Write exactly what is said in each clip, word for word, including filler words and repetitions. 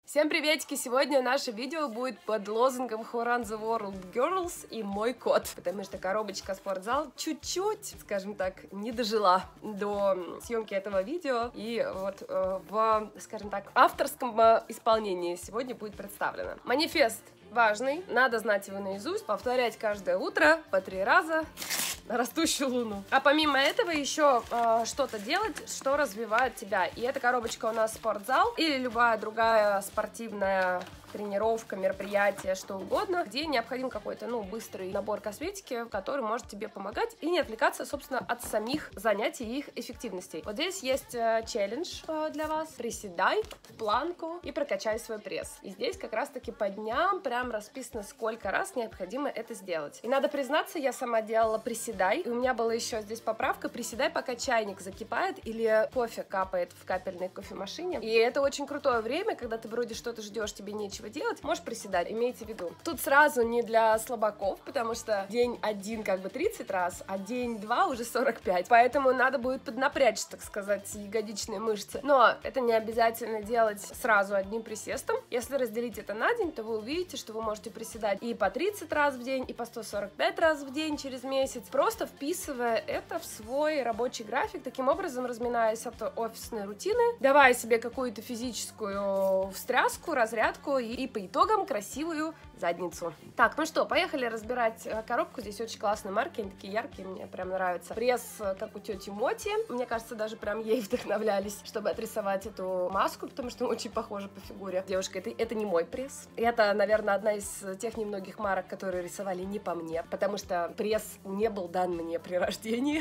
Всем приветики! Сегодня наше видео будет под лозунгом Who Run the World Girls и мой кот, потому что коробочка спортзал чуть-чуть, скажем так, не дожила до съемки этого видео, и вот э, в, скажем так, авторском исполнении сегодня будет представлено. Манифест важный, надо знать его наизусть, повторять каждое утро по три раза на растущую луну. А помимо этого еще э, что-то делать, что развивает тебя. И эта коробочка у нас спортзал или любая другая спортивная тренировка, мероприятие, что угодно, где необходим какой-то, ну, быстрый набор косметики, который может тебе помогать и не отвлекаться, собственно, от самих занятий и их эффективностей. Вот здесь есть э, челлендж э, для вас. Приседай в планку и прокачай свой пресс. И здесь как раз-таки по дням прям расписано, сколько раз необходимо это сделать. И надо признаться, я сама делала приседай, и у меня была еще здесь поправка: приседай, пока чайник закипает или кофе капает в капельной кофемашине. И это очень крутое время, когда ты вроде что-то ждешь, тебе нечего делать, можешь приседать, имейте в виду. Тут сразу не для слабаков, потому что день один как бы тридцать раз, а день два уже сорок пять, поэтому надо будет поднапрячь, так сказать, ягодичные мышцы. Но это не обязательно делать сразу одним присестом. Если разделить это на день, то вы увидите, что вы можете приседать и по тридцать раз в день, и по сто сорок пять раз в день через месяц, просто вписывая это в свой рабочий график, таким образом разминаясь от офисной рутины, давая себе какую-то физическую встряску, разрядку и и по итогам красивую задницу. Так, ну что, поехали разбирать коробку. Здесь очень классные марки, они такие яркие, мне прям нравится. Пресс, как у тети Моти. Мне кажется, даже прям ей вдохновлялись, чтобы отрисовать эту маску, потому что очень похожа по фигуре. Девушка, это, это не мой пресс. Это, наверное, одна из тех немногих марок, которые рисовали не по мне, потому что пресс не был дан мне при рождении.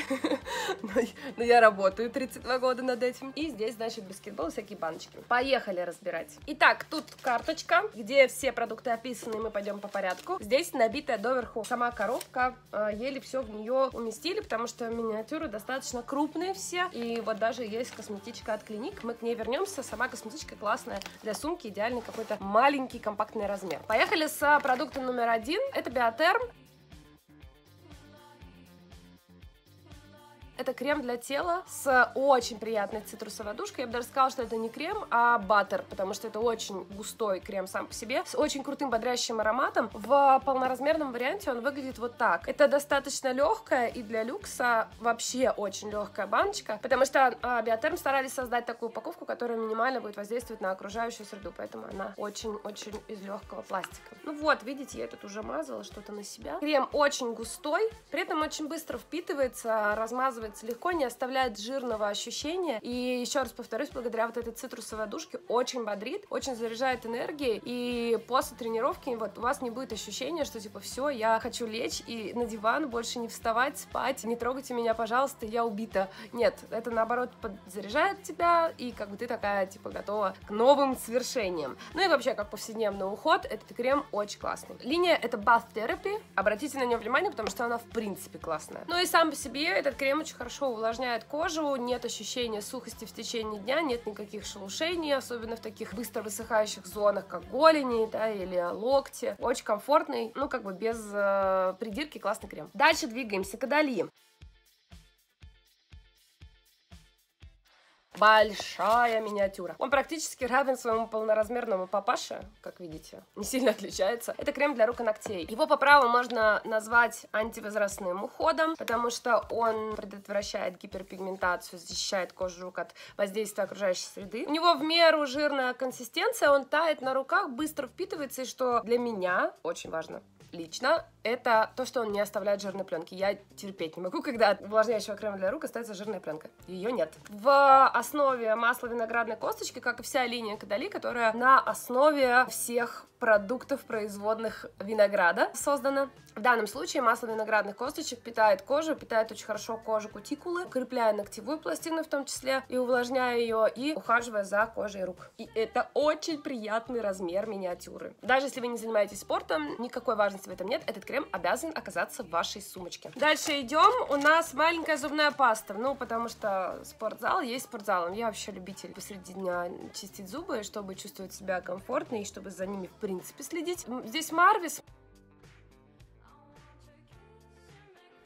Но я работаю тридцать два года над этим. И здесь, значит, баскетбол, всякие баночки. Поехали разбирать. Итак, тут карточка, где все продукты описаны, мы пойдем по порядку. Здесь набитая доверху сама коробка, еле все в нее уместили, потому что миниатюры достаточно крупные все, и вот даже есть косметичка от Клиник, мы к ней вернемся. Сама косметичка классная для сумки, идеальный какой-то маленький компактный размер. Поехали с продуктом номер один, это Биотерм. Это крем для тела с очень приятной цитрусовой душкой. Я бы даже сказала, что это не крем, а баттер, потому что это очень густой крем сам по себе, с очень крутым бодрящим ароматом. В полноразмерном варианте он выглядит вот так. Это достаточно легкая и для люкса вообще очень легкая баночка, потому что а, Биотерм старались создать такую упаковку, которая минимально будет воздействовать на окружающую среду, поэтому она очень-очень из легкого пластика. Ну вот, видите, я тут уже мазала что-то на себя. Крем очень густой, при этом очень быстро впитывается, размазывается легко, не оставляет жирного ощущения. И еще раз повторюсь, благодаря вот этой цитрусовой душке очень бодрит, очень заряжает энергией. И после тренировки вот у вас не будет ощущения, что типа все, я хочу лечь и на диван, больше не вставать, спать, не трогайте меня, пожалуйста, я убита. Нет, это наоборот подзаряжает тебя, и как бы ты такая типа готова к новым свершениям. Ну и вообще, как повседневный уход, этот крем очень классный. Линия это Bath Therapy, обратите на нее внимание, потому что она в принципе классная. Ну и сам по себе этот крем очень хорошо увлажняет кожу, нет ощущения сухости в течение дня, нет никаких шелушений, особенно в таких быстро высыхающих зонах, как голени, да, или локти. Очень комфортный, ну как бы без э, придирки, классный крем. Дальше двигаемся к Адали. Большая миниатюра. Он практически равен своему полноразмерному папаше, как видите, не сильно отличается. Это крем для рук и ногтей. Его по праву можно назвать антивозрастным уходом, потому что он предотвращает гиперпигментацию, защищает кожу рук от воздействия окружающей среды. У него в меру жирная консистенция, он тает на руках, быстро впитывается, и что для меня очень важно лично, это то, что он не оставляет жирной пленки. Я терпеть не могу, когда от увлажняющего крема для рук остается жирная пленка. Ее нет. В основе масло виноградной косточки, как и вся линия Кадали, которая на основе всех продуктов, производных винограда создана. В данном случае масло виноградных косточек питает кожу, питает очень хорошо кожу кутикулы, укрепляя ногтевую пластину в том числе, и увлажняя ее, и ухаживая за кожей рук. И это очень приятный размер миниатюры. Даже если вы не занимаетесь спортом, никакой важности в этом нет, этот крем обязан оказаться в вашей сумочке. Дальше идем. У нас маленькая зубная паста, ну, потому что спортзал есть спортзалом. Я вообще любитель посреди дня чистить зубы, чтобы чувствовать себя комфортно и чтобы за ними, в принципе, следить. Здесь Марвис.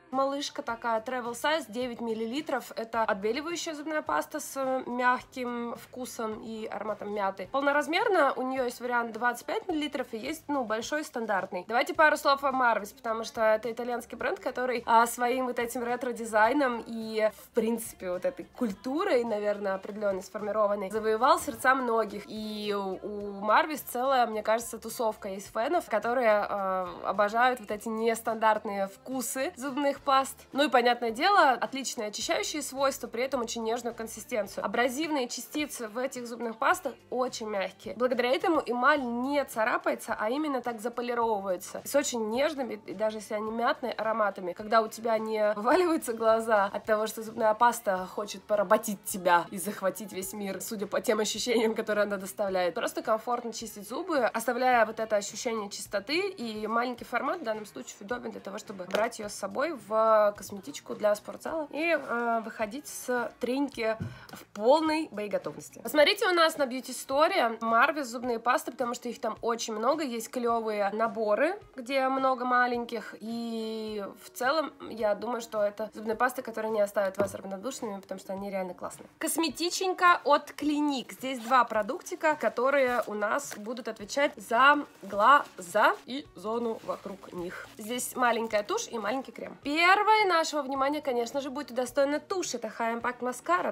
Малышка такая, travel size, девять миллилитров. Это отбеливающая зубная паста с мягким вкусом и ароматом мяты. Полноразмерно у нее есть вариант двадцать пять миллилитров и есть, ну, большой стандартный. Давайте пару слов о Marvis, потому что это итальянский бренд, который а, своим вот этим ретро-дизайном и, в принципе, вот этой культурой, наверное, определенно сформированной, завоевал сердца многих. И у, у Marvis целая, мне кажется, тусовка есть фенов, которые э, обожают вот эти нестандартные вкусы зубных паст. Ну и, понятное дело, отличные очищающие свойства, при этом очень нежную консистенцию. Абразивные частицы в этих зубных пастах очень мягкие. Благодаря этому эмаль не царапается, а именно так заполировывается. С очень нежными, и даже если они мятные, ароматами. Когда у тебя не вываливаются глаза от того, что зубная паста хочет поработить тебя и захватить весь мир, судя по тем ощущениям, которые она доставляет. Просто комфортно чистить зубы, оставляя вот это ощущение чистоты, и маленький формат в данном случае удобен для того, чтобы брать ее с собой в косметичку для спортзала и э, выходить с треньки в полной боеготовности. Посмотрите у нас на Beauty Story Marvis зубные пасты, потому что их там очень много, есть клевые наборы, где много маленьких, и в целом я думаю, что это зубные пасты, которые не оставят вас равнодушными, потому что они реально классные. Косметиченька от Clinique. Здесь два продуктика, которые у нас будут отвечать за глаза и зону вокруг них. Здесь маленькая тушь и маленький крем. Первое нашего внимания, конечно же, будет удостоена тушь. Это High Impact Mascara.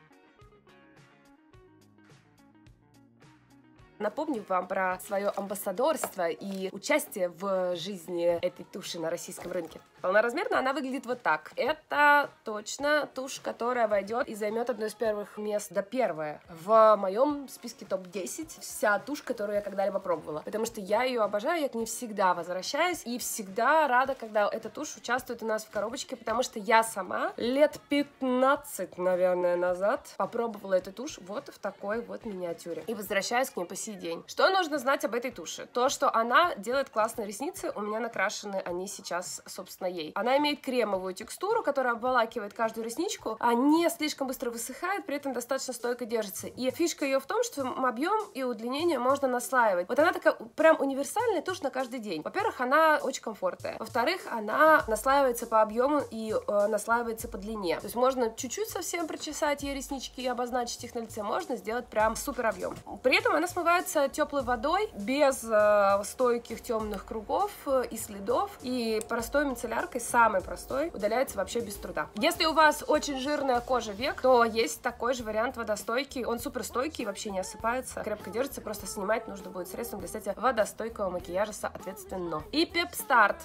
Напомню вам про свое амбассадорство и участие в жизни этой туши на российском рынке. Полноразмерно она выглядит вот так. Это точно тушь, которая войдет и займет одно из первых мест, да первое, в моем списке топ десять. Вся тушь, которую я когда-либо пробовала. Потому что я ее обожаю, я к ней всегда возвращаюсь и всегда рада, когда эта тушь участвует у нас в коробочке, потому что я сама лет пятнадцать, наверное, назад попробовала эту тушь вот в такой вот миниатюре. И возвращаюсь к ней по сей день. Что нужно знать об этой туши? То, что она делает классные ресницы, у меня накрашены они сейчас, собственно, ей. Она имеет кремовую текстуру, которая обволакивает каждую ресничку, а не слишком быстро высыхает, при этом достаточно стойко держится. И фишка ее в том, что объем и удлинение можно наслаивать. Вот она такая прям универсальная тушь на каждый день. Во-первых, она очень комфортная. Во-вторых, она наслаивается по объему и э, наслаивается по длине. То есть можно чуть-чуть совсем причесать ей реснички и обозначить их на лице, можно сделать прям супер объем. При этом она смывается теплой водой, без э, стойких темных кругов э, и следов, и простой мицелляркой, самой простой, удаляется вообще без труда. Если у вас очень жирная кожа век, то есть такой же вариант водостойкий, он супер стойкий, вообще не осыпается, крепко держится, просто снимать нужно будет средством для снятия водостойкого макияжа соответственно. И Pepstart.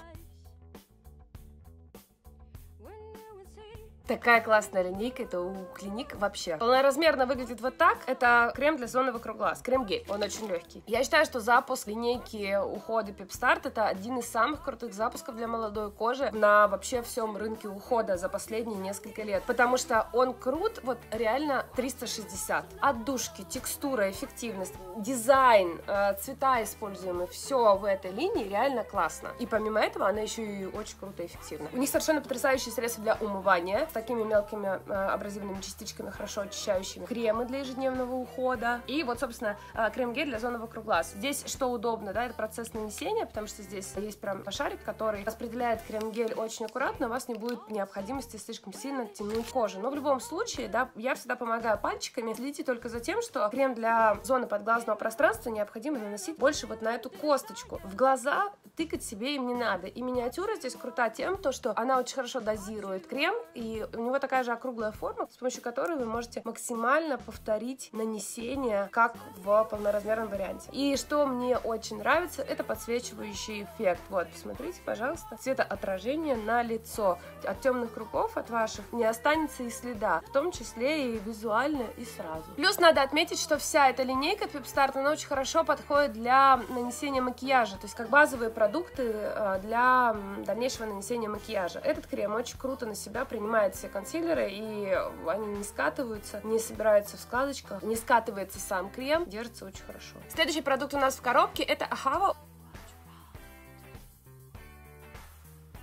Такая классная линейка, это у Clinique вообще. Полноразмерно выглядит вот так. Это крем для зоны вокруг глаз, крем-гель. Он очень легкий. Я считаю, что запуск линейки ухода Pepstart это один из самых крутых запусков для молодой кожи на вообще всем рынке ухода за последние несколько лет. Потому что он крут, вот реально триста шестьдесят. Отдушки, текстура, эффективность, дизайн, цвета используемые, все в этой линии реально классно. И помимо этого она еще и очень круто и эффективна. У них совершенно потрясающие средства для умывания, такими мелкими э, абразивными частичками, хорошо очищающими, кремы для ежедневного ухода и вот, собственно, э, крем-гель для зоны вокруг глаз. Здесь что удобно, да, это процесс нанесения, потому что здесь есть прям шарик, который распределяет крем-гель очень аккуратно, у вас не будет необходимости слишком сильно тянуть кожу. Но в любом случае, да, я всегда помогаю пальчиками. Следите только за тем, что крем для зоны подглазного пространства необходимо наносить больше вот на эту косточку. В глаза тыкать себе им не надо. И миниатюра здесь крута тем, то, что она очень хорошо дозирует крем, и у него такая же округлая форма, с помощью которой вы можете максимально повторить нанесение, как в полноразмерном варианте. И что мне очень нравится, это подсвечивающий эффект. Вот, посмотрите, пожалуйста, цветоотражение на лицо. От темных кругов, от ваших, не останется и следа, в том числе и визуально, и сразу. Плюс надо отметить, что вся эта линейка Pepstart, она очень хорошо подходит для нанесения макияжа, то есть как базовые продукты для дальнейшего нанесения макияжа. Этот крем очень круто на себя принимает все консилеры, и они не скатываются, не собираются в складочках, не скатывается сам крем, держится очень хорошо. Следующий продукт у нас в коробке — это Ahava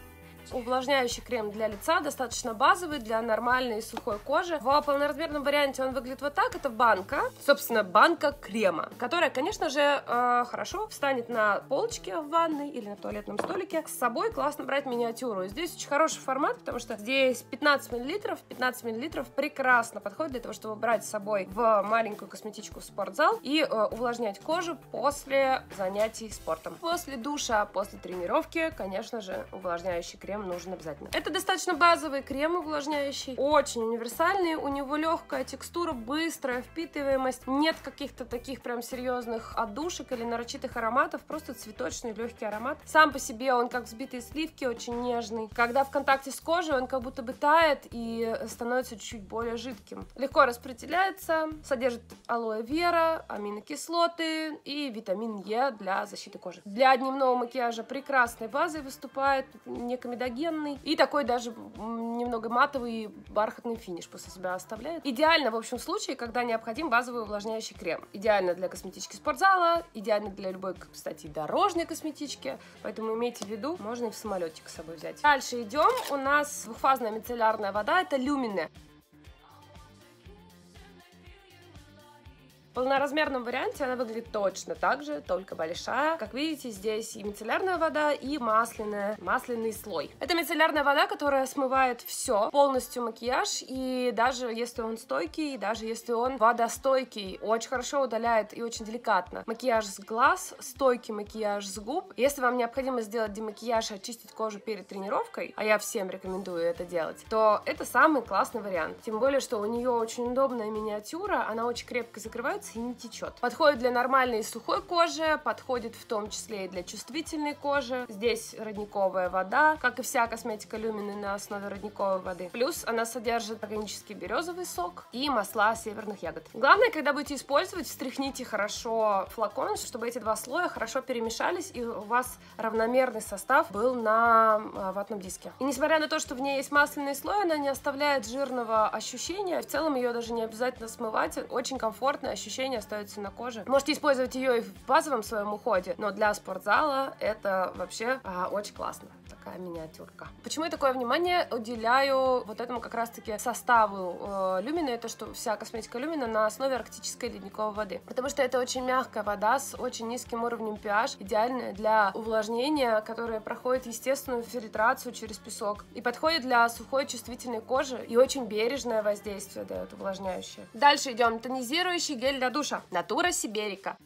Увлажняющий крем для лица, достаточно базовый, для нормальной сухой кожи. В полноразмерном варианте он выглядит вот так. Это банка, собственно, банка крема, которая, конечно же, э, хорошо встанет на полочке в ванной или на туалетном столике. С собой классно брать миниатюру. И здесь очень хороший формат, потому что здесь пятнадцать миллилитров. пятнадцать миллилитров прекрасно подходит для того, чтобы брать с собой в маленькую косметичку в спортзал и э, увлажнять кожу после занятий спортом. После душа, после тренировки, конечно же, увлажняющий крем нужен обязательно. Это достаточно базовый крем увлажняющий, очень универсальный, у него легкая текстура, быстрая впитываемость, нет каких-то таких прям серьезных отдушек или нарочитых ароматов, просто цветочный легкий аромат. Сам по себе он как взбитые сливки, очень нежный. Когда в контакте с кожей, он как будто бы тает и становится чуть более жидким. Легко распределяется, содержит алоэ вера, аминокислоты и витамин Е для защиты кожи. Для дневного макияжа прекрасной базой выступает, не комедогенный и такой даже немного матовый бархатный финиш после себя оставляет. Идеально в общем случае, когда необходим базовый увлажняющий крем. Идеально для косметички спортзала, идеально для любой, кстати, дорожной косметички, поэтому имейте в виду, можно и в самолетик с собой взять. Дальше идем, у нас двухфазная мицеллярная вода, это Люмине. В полноразмерном варианте она выглядит точно так же, только большая. Как видите, здесь и мицеллярная вода, и масляная, масляный слой. Это мицеллярная вода, которая смывает все, полностью макияж, и даже если он стойкий, и даже если он водостойкий, очень хорошо удаляет и очень деликатно макияж с глаз, стойкий макияж с губ. Если вам необходимо сделать демакияж и очистить кожу перед тренировкой, а я всем рекомендую это делать, то это самый классный вариант. Тем более, что у нее очень удобная миниатюра, она очень крепко закрывается и не течет. Подходит для нормальной и сухой кожи, подходит в том числе и для чувствительной кожи. Здесь родниковая вода, как и вся косметика Люмины на основе родниковой воды. Плюс она содержит органический березовый сок и масла северных ягод. Главное, когда будете использовать, встряхните хорошо флакон, чтобы эти два слоя хорошо перемешались и у вас равномерный состав был на ватном диске. И несмотря на то, что в ней есть масляный слой, она не оставляет жирного ощущения. В целом ее даже не обязательно смывать. Очень комфортное ощущение остается на коже. Можете использовать ее и в базовом своем уходе, но для спортзала это вообще а, очень классно. Такая миниатюрка. Почему я такое внимание уделяю вот этому как раз-таки составу э, Люмины? Это что вся косметика Люмина на основе арктической ледниковой воды. Потому что это очень мягкая вода с очень низким уровнем pH, идеальная для увлажнения, которая проходит естественную фильтрацию через песок. И подходит для сухой чувствительной кожи и очень бережное воздействие дает увлажняющее. Дальше идем. Тонизирующий гель для душа. Natura Siberica.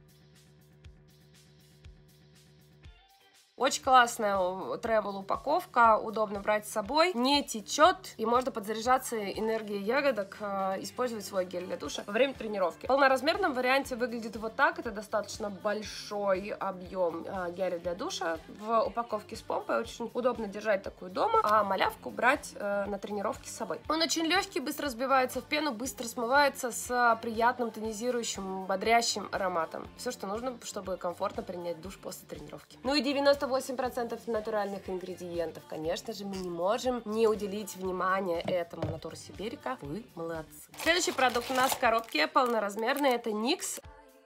Очень классная travel упаковка, удобно брать с собой, не течет и можно подзаряжаться энергией ягодок, использовать свой гель для душа во время тренировки. В полноразмерном варианте выглядит вот так, это достаточно большой объем геля для душа в упаковке с помпой, очень удобно держать такую дома, а малявку брать на тренировки с собой. Он очень легкий, быстро сбивается в пену, быстро смывается с приятным тонизирующим, бодрящим ароматом. Все, что нужно, чтобы комфортно принять душ после тренировки. Ну и девяносто восемь процентов натуральных ингредиентов. Конечно же, мы не можем не уделить внимание этому. Natura Siberica. Вы молодцы. Следующий продукт у нас в коробке полноразмерный. Это Никс.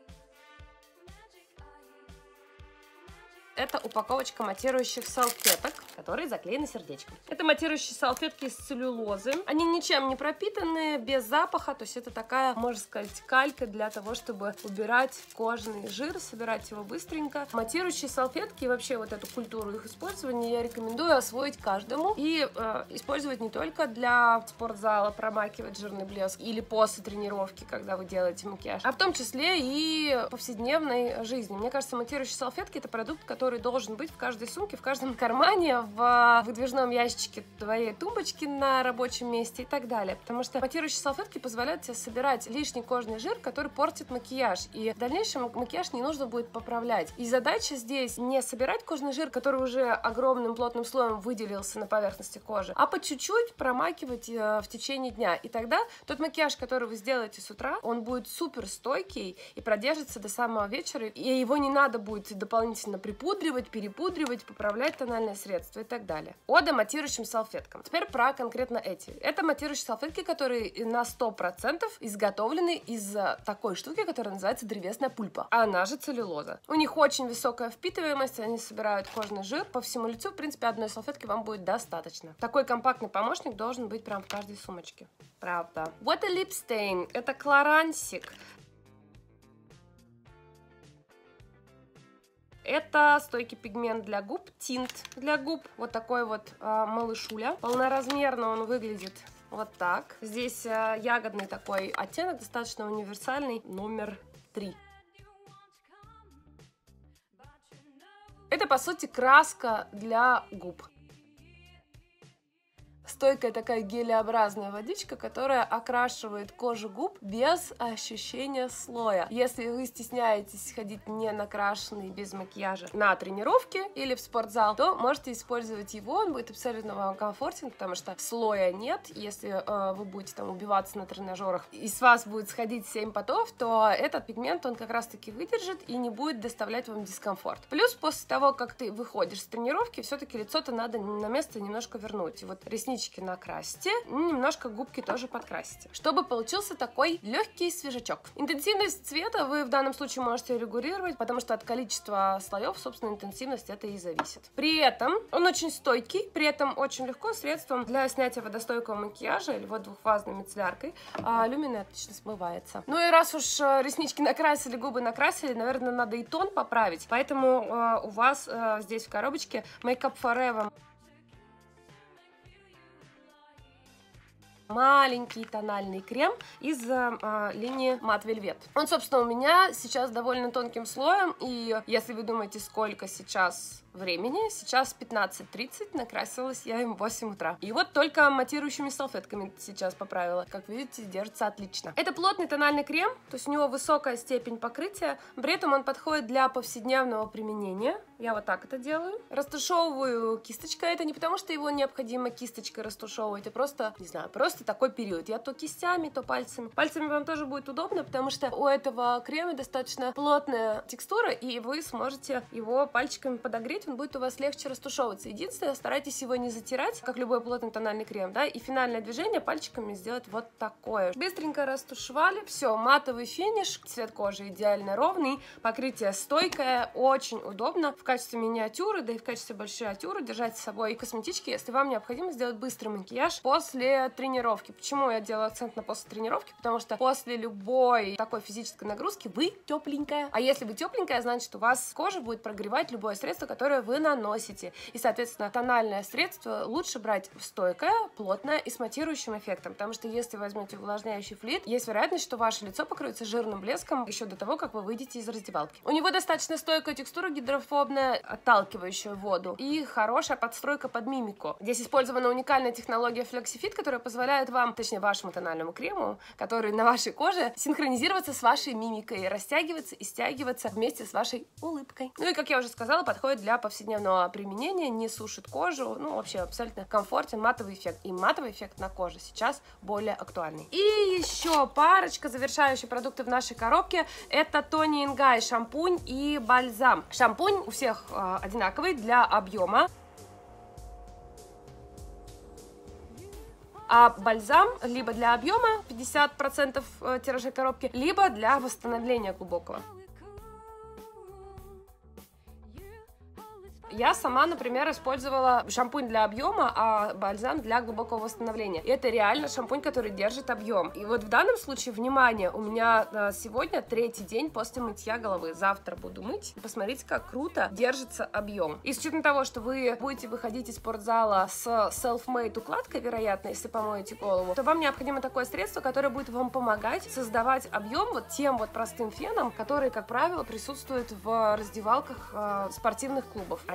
Это упаковочка матирующих салфеток, которые заклеены сердечком. Это матирующие салфетки из целлюлозы. Они ничем не пропитаны, без запаха. То есть это такая, можно сказать, калька для того, чтобы убирать кожный жир, собирать его быстренько. Матирующие салфетки и вообще вот эту культуру их использования я рекомендую освоить каждому. И э, использовать не только для спортзала, промакивать жирный блеск или после тренировки, когда вы делаете макияж, а в том числе и повседневной жизни. Мне кажется, матирующие салфетки это продукт, который который должен быть в каждой сумке, в каждом кармане, в выдвижном ящичке твоей тумбочки на рабочем месте и так далее. Потому что матирующие салфетки позволяют тебе собирать лишний кожный жир, который портит макияж. И в дальнейшем макияж не нужно будет поправлять. И задача здесь не собирать кожный жир, который уже огромным плотным слоем выделился на поверхности кожи, а по чуть-чуть промакивать в течение дня. И тогда тот макияж, который вы сделаете с утра, он будет супер стойкий и продержится до самого вечера. И его не надо будет дополнительно припудрить, напудривать, перепудривать, поправлять тональные средства и так далее. Ода матирующим салфеткам. Теперь про конкретно эти. Это матирующие салфетки, которые на сто процентов изготовлены из такой штуки, которая называется древесная пульпа. Она же целлюлоза. У них очень высокая впитываемость, они собирают кожный жир по всему лицу. В принципе, одной салфетки вам будет достаточно. Такой компактный помощник должен быть прям в каждой сумочке. Правда. Вот и lip stain. Это кларансик. Это стойкий пигмент для губ, тинт для губ. Вот такой вот э, малышуля. Полноразмерно он выглядит вот так. Здесь э, ягодный такой оттенок, достаточно универсальный, номер три. Это, по сути, краска для губ. Стойкая такая гелеобразная водичка, которая окрашивает кожу губ без ощущения слоя. Если вы стесняетесь ходить не накрашенный, без макияжа на тренировки или в спортзал, то можете использовать его, он будет абсолютно вам комфортен, потому что слоя нет. Если э, вы будете там убиваться на тренажерах и с вас будет сходить семь потов, то этот пигмент, он как раз таки выдержит и не будет доставлять вам дискомфорт. Плюс после того, как ты выходишь с тренировки, все-таки лицо-то надо на место немножко вернуть. И вот реснички накрасьте, немножко губки тоже подкрасьте, чтобы получился такой легкий свежачок. Интенсивность цвета вы в данном случае можете регулировать, потому что от количества слоев, собственно, интенсивность это и зависит. При этом он очень стойкий, при этом очень легко средством для снятия водостойкого макияжа или вот двухфазной мицелляркой а, люминой отлично смывается. Ну и раз уж реснички накрасили, губы накрасили, наверное, надо и тон поправить, поэтому а, у вас а, здесь в коробочке Makeup Forever маленький тональный крем из э, линии Matte Velvet. Он, собственно, у меня сейчас довольно тонким слоем, и если вы думаете, сколько сейчас времени, сейчас пятнадцать тридцать, накрасилась я им в восемь утра. И вот только матирующими салфетками сейчас поправила. Как видите, держится отлично. Это плотный тональный крем, то есть у него высокая степень покрытия, при этом он подходит для повседневного применения. Я вот так это делаю. Растушевываю кисточкой, это не потому, что его необходимо кисточкой растушевывать, а просто, не знаю, просто такой период. Я то кистями, то пальцами. Пальцами вам тоже будет удобно, потому что у этого крема достаточно плотная текстура, и вы сможете его пальчиками подогреть, он будет у вас легче растушевываться. Единственное, старайтесь его не затирать, как любой плотный тональный крем, да, и финальное движение пальчиками сделать вот такое. Быстренько растушевали, все, матовый финиш, цвет кожи идеально ровный, покрытие стойкое, очень удобно в качестве миниатюры, да и в качестве большой атюры держать с собой косметички, если вам необходимо сделать быстрый макияж после тренировки. Почему я делаю акцент на после тренировки? Потому что после любой такой физической нагрузки вы тепленькая. А если вы тепленькая, значит, у вас кожа будет прогревать любое средство, которое вы наносите. И, соответственно, тональное средство лучше брать стойкое, плотное и с матирующим эффектом. Потому что если возьмете увлажняющий флюид, есть вероятность, что ваше лицо покроется жирным блеском еще до того, как вы выйдете из раздевалки. У него достаточно стойкая текстура, гидрофобная, отталкивающая воду и хорошая подстройка под мимику. Здесь использована уникальная технология FlexiFit, которая позволяет вам, точнее вашему тональному крему, который на вашей коже, синхронизироваться с вашей мимикой, растягиваться и стягиваться вместе с вашей улыбкой. Ну и, как я уже сказала, подходит для повседневного применения, не сушит кожу, ну вообще абсолютно комфортен матовый эффект. И матовый эффект на коже сейчас более актуальный. И еще парочка завершающих продуктов в нашей коробке. Это Toni and Guy шампунь и бальзам. Шампунь у всех э, одинаковый для объема. А бальзам либо для объема пятьдесят процентов тиража коробки, либо для восстановления глубокого. Я сама, например, использовала шампунь для объема, а бальзам для глубокого восстановления. И это реально шампунь, который держит объем. И вот в данном случае, внимание, у меня сегодня третий день после мытья головы. Завтра буду мыть. И посмотрите, как круто держится объем. И с учетом того, что вы будете выходить из спортзала с self-made укладкой, вероятно, если помоете голову, то вам необходимо такое средство, которое будет вам помогать создавать объем вот тем вот простым феном, который, как правило, присутствует в раздевалках э, спортивных клубов.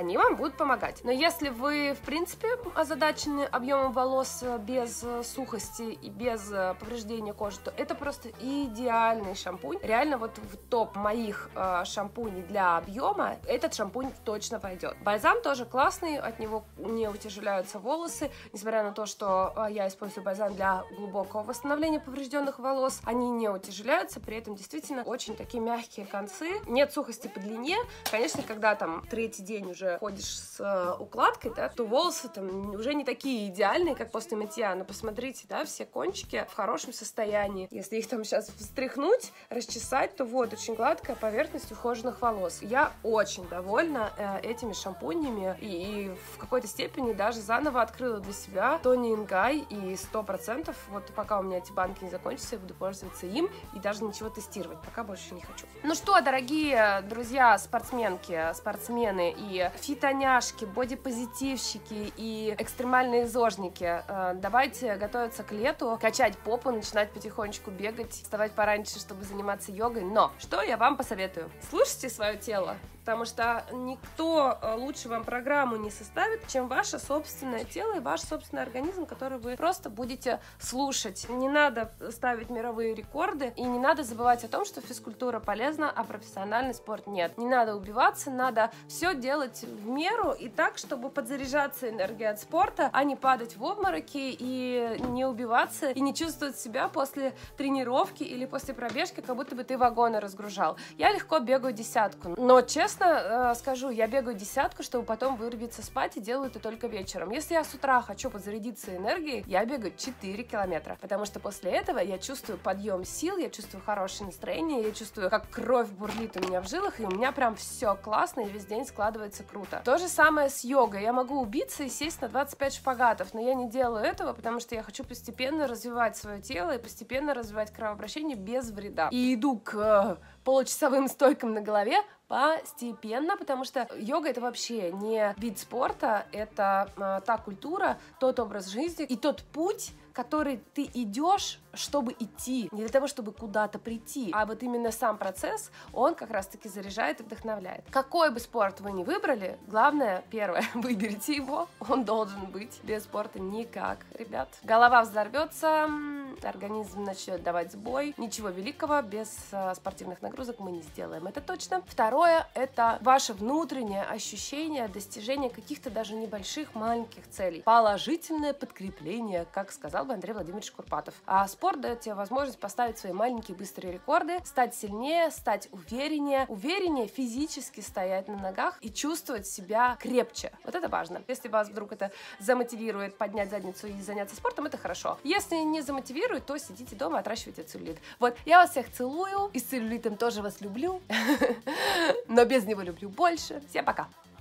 они вам будут помогать. Но если вы, в принципе, озадачены объемом волос без сухости и без повреждения кожи, то это просто идеальный шампунь. Реально вот в топ моих э, шампуней для объема этот шампунь точно пойдет. Бальзам тоже классный, от него не утяжеляются волосы, несмотря на то, что э, я использую бальзам для глубокого восстановления поврежденных волос, они не утяжеляются, при этом действительно очень такие мягкие концы, нет сухости по длине. Конечно, когда там третий день уже ходишь с э, укладкой, да, то волосы там уже не такие идеальные, как после мытья, но посмотрите, да, все кончики в хорошем состоянии. Если их там сейчас встряхнуть, расчесать, то вот очень гладкая поверхность ухоженных волос. Я очень довольна э, этими шампунями и, и в какой-то степени даже заново открыла для себя Тони энд Гай, и сто процентов вот пока у меня эти банки не закончатся, я буду пользоваться им и даже ничего тестировать, пока больше не хочу. Ну что, дорогие друзья, спортсменки, спортсмены и фитоняшки, бодипозитивщики и экстремальные зожники, э, давайте готовиться к лету, качать попу, начинать потихонечку бегать, вставать пораньше, чтобы заниматься йогой. Но что я вам посоветую? Слушайте свое тело, потому что никто лучше вам программу не составит, чем ваше собственное тело и ваш собственный организм, который вы просто будете слушать. Не надо ставить мировые рекорды и не надо забывать о том, что физкультура полезна, а профессиональный спорт нет. Не надо убиваться, надо все делать в меру и так, чтобы подзаряжаться энергией от спорта, а не падать в обмороки и не убиваться, и не чувствовать себя после тренировки или после пробежки, как будто бы ты вагоны разгружал. Я легко бегаю десятку, но честно э, скажу, я бегаю десятку, чтобы потом вырубиться спать, и делаю это только вечером. Если я с утра хочу подзарядиться энергией, я бегаю четыре километра, потому что после этого я чувствую подъем сил, я чувствую хорошее настроение, я чувствую, как кровь бурлит у меня в жилах, и у меня прям все классно, и весь день складывается круто. То же самое с йогой. Я могу убиться и сесть на двадцать пять шпагатов, но я не делаю этого, потому что я хочу постепенно развивать свое тело и постепенно развивать кровообращение без вреда. И иду к э, получасовым стойкам на голове постепенно, потому что йога — это вообще не вид спорта, это э, та культура, тот образ жизни и тот путь, который ты идешь, чтобы идти, не для того, чтобы куда-то прийти, а вот именно сам процесс, он как раз-таки заряжает и вдохновляет. Какой бы спорт вы ни выбрали, главное, первое, выберите его, он должен быть, без спорта никак, ребят. Голова взорвется, организм начнет давать сбой, ничего великого без э, спортивных нагрузок мы не сделаем, это точно. Второе, это ваше внутреннее ощущение достижения каких-то даже небольших маленьких целей. Положительное подкрепление, как сказал бы Андрей Владимирович Курпатов. А спорт дает тебе возможность поставить свои маленькие быстрые рекорды, стать сильнее, стать увереннее, увереннее физически стоять на ногах и чувствовать себя крепче. Вот это важно. Если вас вдруг это замотивирует поднять задницу и заняться спортом, это хорошо. Если не замотивирует, то сидите дома, отращивайте целлюлит. Вот, я вас всех целую, и с целлюлитом тоже вас люблю, но без него люблю больше. Всем пока!